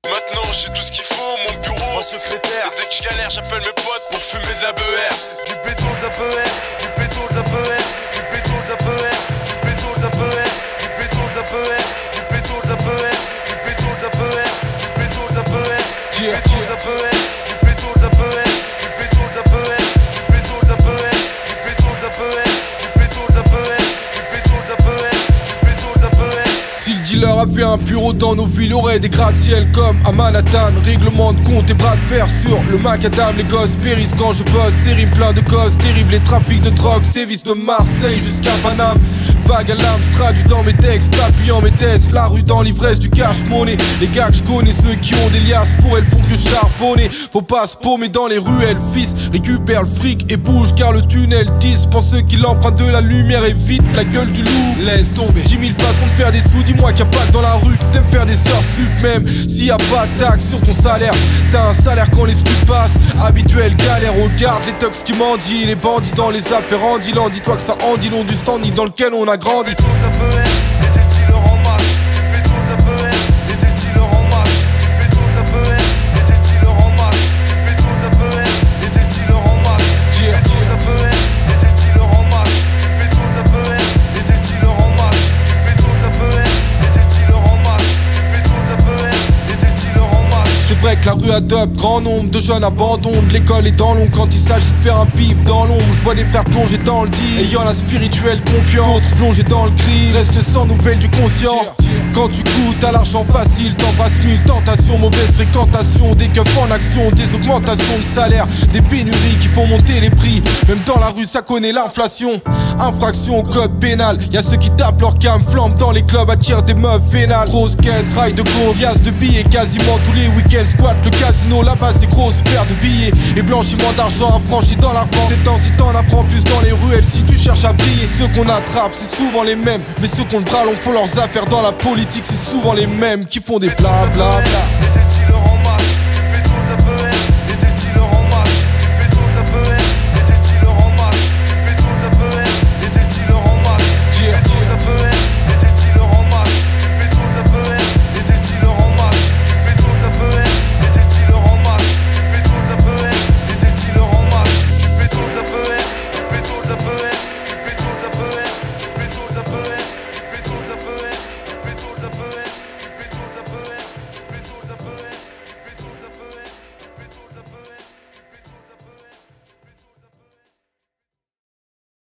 Maintenant j'ai tout ce qu'il faut, mon bureau, mon secrétaire. Et dès que je galère j'appelle mes potes pour fumer de la BR. Du béton, de la BR, du béton, de la BR, du béton, de la BR, du béton, de la BR, du béton, de la BR, du béton, de la BR, du béton, de la BR, du béton, de la BR, du béton, de la BR, du béton, de la BR, du béton, de la BR, du béton, de la BR, du béton, de la BR, du béton, de la BR, du béton, de la BR, du béton, de la BR. Si le dealer a fait un bureau dans nos villes, aurait des gratte-ciel comme à Manhattan. Règlement de compte et bras de fer sur le macadam. Les gosses périssent quand je bosse, série plein de gosses. Dérive les trafics de drogue, sévices de Marseille jusqu'à Paname. Vague à l'âme, traduit dans mes textes, appuyant mes thèses. La rue dans l'ivresse du cash-money. Les gars que je connais, ceux qui ont des liasses, pour elles font que charbonner. Faut pas se paumer dans les ruelles, fils. Récupère le fric et bouge car le tunnel 10. Pour ceux qui l'empruntent de la lumière, évite la gueule du loup. Laisse tomber 10 000 façons de faire des sous. Dis-moi qu'il n'y a pas que dans la rue que t'aimes faire des heures sup. Même s'il y a pas de taxe sur ton salaire, t'as un salaire quand les stups passent. Habituel galère, regarde les tox qui mendient. Les bandits dans les affaires en dealant. Dis-toi que ça en dit long du standing dans lequel on a grandi. Du béton, de la BR, et des dealers en masse. Du béton, de la BR, et des dealers en masse. Du béton, de la BR, et des dealers en masse. Du béton, de la BR, et des dealers en masse. Du béton, de la BR, et des dealers en masse. Du béton, de la BR, et des dealers en masse. Du béton, de la BR, et des dealers en masse. Du béton, de la BR, et des dealers en masse. C'est vrai que la rue adopte grand nombre de jeunes abandonnent. L'école est dans l'ombre quand il s'agit de faire un pif dans l'ombre. Je vois des frères plonger dans le dit, ayant la spirituelle confiance. Plonger dans le gris, reste sans nouvelles du conscient. Quand tu goûtes à l'argent facile, t'embrasses mille tentations. Mauvaise fréquentation, des keufs en action, des augmentations de salaire, des pénuries qui font monter les prix. Même dans la rue ça connaît l'inflation. Infraction au code pénal, y'a ceux qui tapent leur cam, flambent dans les clubs, attirent des meufs vénales. Grosse caisse, rail de coke, liasse de billets quasiment tous les week-ends. Squat le casino, là-bas c'est grosse paire de billets. Et blanchiment d'argent affranchi dans l'argent. Ces temps si t'en apprends plus dans les ruelles, si tu cherches à briller. Ceux qu'on attrape c'est souvent les mêmes, mais ceux qu'on le bras long font leurs affaires dans la politique. C'est souvent les mêmes qui font des bla bla bla.